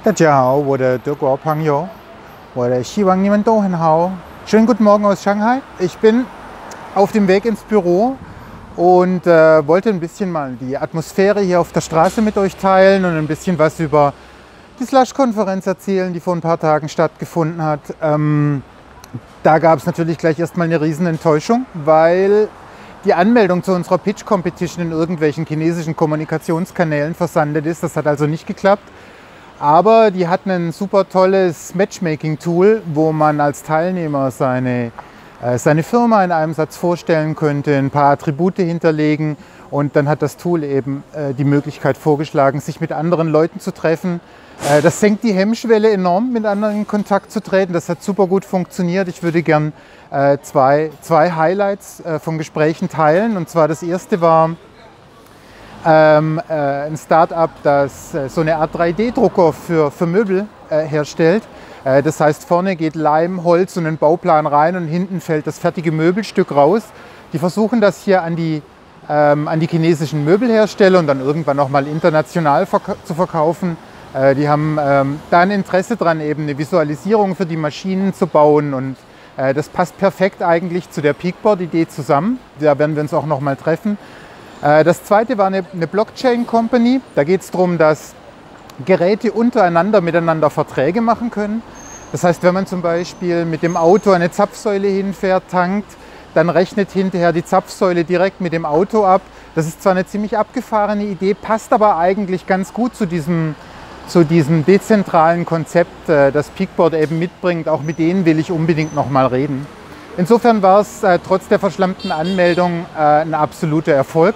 大家好，我的德国朋友，我希望你们都很好。Schönen guten Morgen aus Shanghai. Ich bin auf dem Weg ins Büro und wollte ein bisschen mal die Atmosphäre hier auf der Straße mit euch teilen und ein bisschen was über die Slush-Konferenz erzählen, die vor ein paar Tagen stattgefunden hat. Da gab es natürlich gleich erstmal eine riesen Enttäuschung, weil die Anmeldung zu unserer Pitch Competition in irgendwelchen chinesischen Kommunikationskanälen versandet ist. Das hat also nicht geklappt. Aber die hatten ein super tolles Matchmaking-Tool, wo man als Teilnehmer seine Firma in einem Satz vorstellen könnte, ein paar Attribute hinterlegen und dann hat das Tool eben die Möglichkeit vorgeschlagen, sich mit anderen Leuten zu treffen. Das senkt die Hemmschwelle enorm, mit anderen in Kontakt zu treten. Das hat super gut funktioniert. Ich würde gern zwei Highlights von Gesprächen teilen. Und zwar das erste war ein Start-up, das so eine Art 3D-Drucker für Möbel herstellt. Das heißt, vorne geht Leim, Holz und ein Bauplan rein und hinten fällt das fertige Möbelstück raus. Die versuchen das hier an die chinesischen Möbelhersteller und dann irgendwann nochmal international zu verkaufen. Die haben da ein Interesse dran, eben eine Visualisierung für die Maschinen zu bauen und das passt perfekt eigentlich zu der Peakboard-Idee zusammen. Da werden wir uns auch nochmal treffen. Das zweite war eine Blockchain-Company. Da geht es darum, dass Geräte untereinander miteinander Verträge machen können. Das heißt, wenn man zum Beispiel mit dem Auto eine Zapfsäule hinfährt, tankt, dann rechnet hinterher die Zapfsäule direkt mit dem Auto ab. Das ist zwar eine ziemlich abgefahrene Idee, passt aber eigentlich ganz gut zu diesem dezentralen Konzept, das Peakboard eben mitbringt. Auch mit denen will ich unbedingt noch mal reden. Insofern war es trotz der verschlammten Anmeldung ein absoluter Erfolg.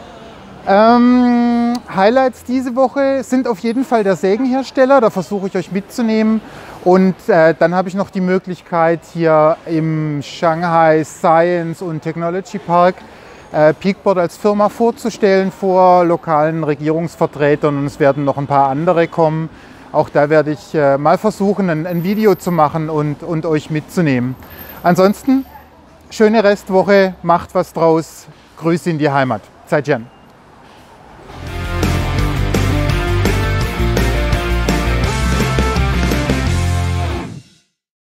Highlights diese Woche sind auf jeden Fall der Sägenhersteller, da versuche ich euch mitzunehmen. Und dann habe ich noch die Möglichkeit, hier im Shanghai Science und Technology Park Peakboard als Firma vorzustellen vor lokalen Regierungsvertretern und es werden noch ein paar andere kommen. Auch da werde ich mal versuchen, ein Video zu machen und euch mitzunehmen. Ansonsten, schöne Restwoche, macht was draus, Grüße in die Heimat. Zaijian.